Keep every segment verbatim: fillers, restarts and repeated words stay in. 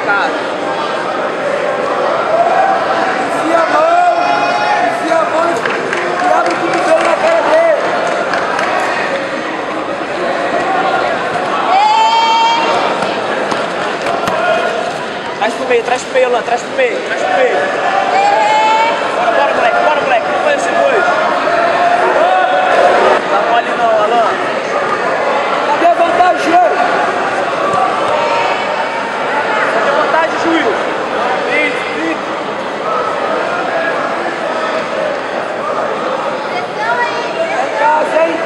cara. Enfia a mão, enfia a mão e abre o cotovelo na cara dele. Traz pro meio, traz pro meio, Alan, traz pro meio, traz pro meio. Bora, bora, moleque, bora, moleque, vamos fazer esse dois. Não tá mole não, Alan. Cadê a vantagem? Cadê a vantagem, Júlio? Isso, isso. É casa, hein?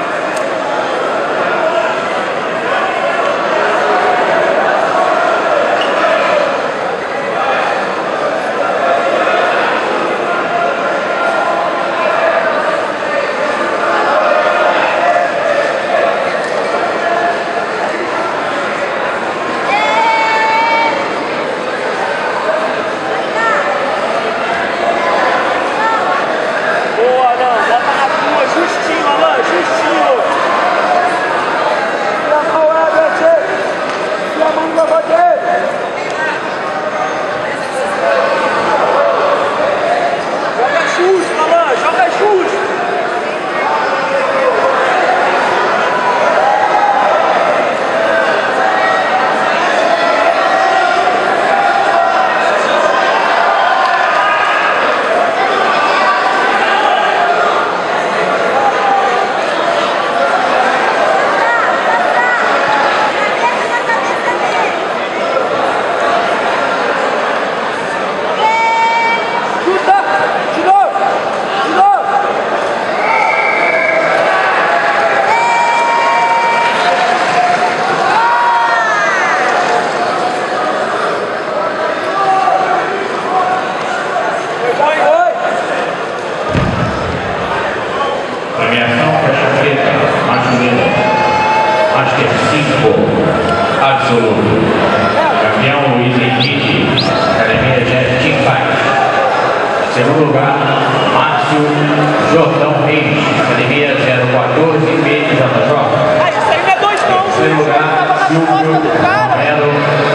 Segundo lugar, Márcio Jordão Reis, Academia zero quatorze, B J J. Ah, isso aí não é dois não. Terceiro lugar, Silvio Romero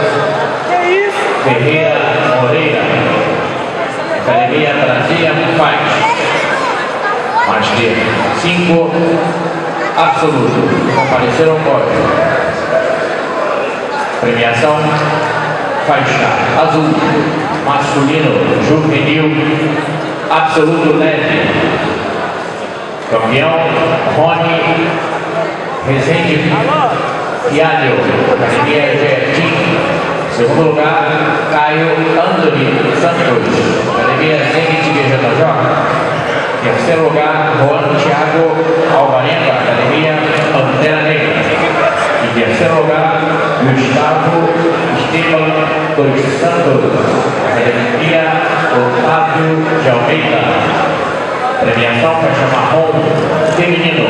Ferreira Moreira, Academia Trazia Faz. Master cinco, absoluto. Compareceram ao pódio. Premiação faixa azul, masculino, juvenil, absoluto leve. Campeão, Rony Rezende Fialho, Academia Jardim. Segundo lugar, Caio Anthony Santos, Academia Zenit B J J. Terceiro lugar, Juan Thiago Alvarenga, Academia Pantera Negra. Em terceiro lugar, Gustavo Esteban dos Santos, Academia Otávio de Almeida. Premiação faixa marrom feminino,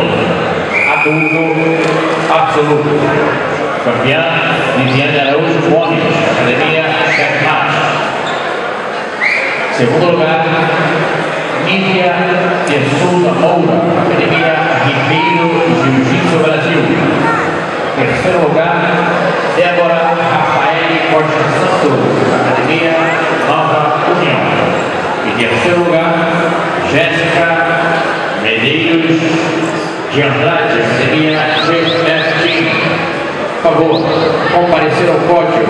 adulto absoluto. Campeã, Viviane Araújo Gomes, Academia Checkmate. Segundo lugar, Nívia de Souza Moura, Academia Ribeiro Jiu-Jitsu Brasil. Terceiro lugar, Débora Rafael Costa Santos, Academia Nova União. E terceiro lugar, Jéssica Medeiros de Andrade, Academia G F Team. Por favor, comparecer ao pódio.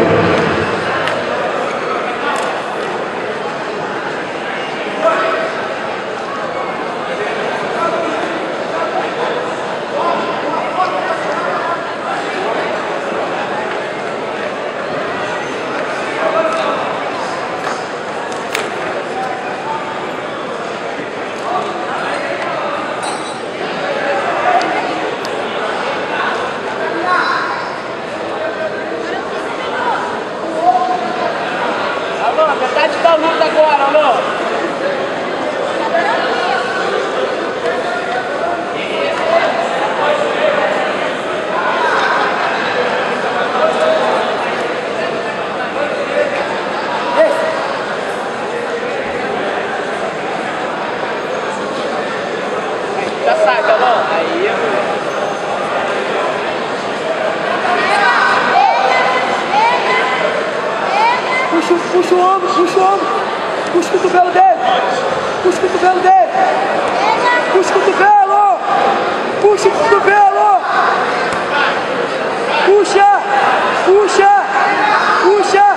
Metade da luta agora, Alô. Já sabe, Alô. Aí, Puxa o ombro, puxa o ombro. Puxa o cotovelo dele. Puxa o cotovelo dele. Puxa o cotovelo. Puxa o cotovelo. Puxa. Puxa. Puxa.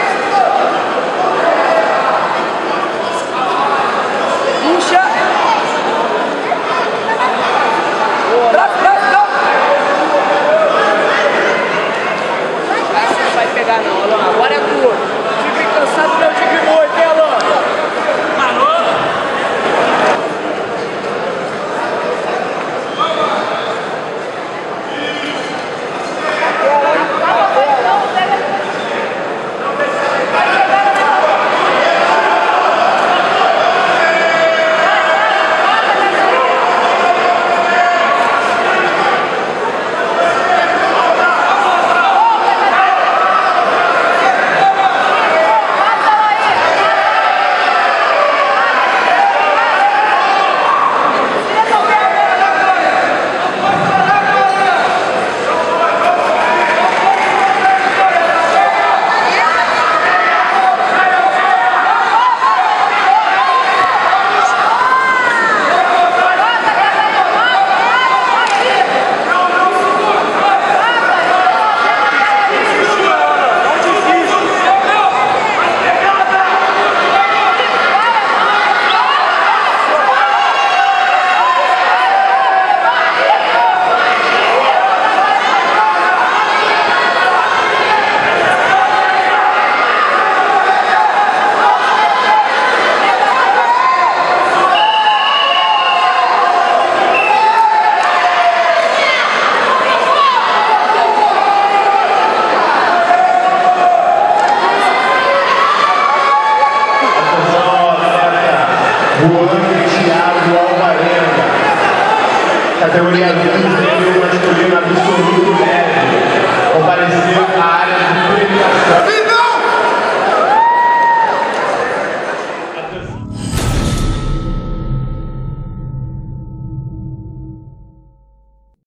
Puxa. Traz, traz, traz. Não vai pegar não, Alan. Agora é tua. Tigre cansado, meu tigre morto, hein, Alan? Alô? Juan Thiago Alvarenga, categoria vinte.